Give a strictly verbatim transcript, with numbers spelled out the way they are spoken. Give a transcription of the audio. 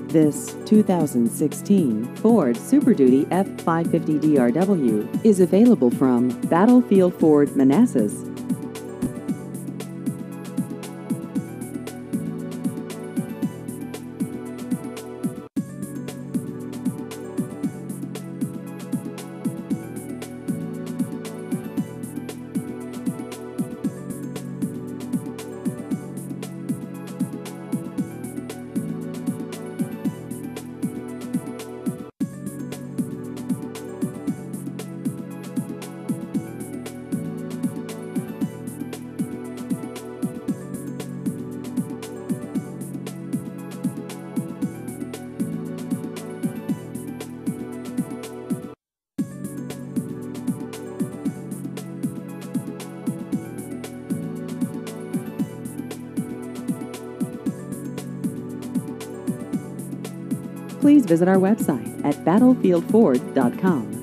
This two thousand sixteen Ford Super Duty F five fifty D R W is available from Battlefield Ford Manassas. Please visit our website at battlefield ford dot com.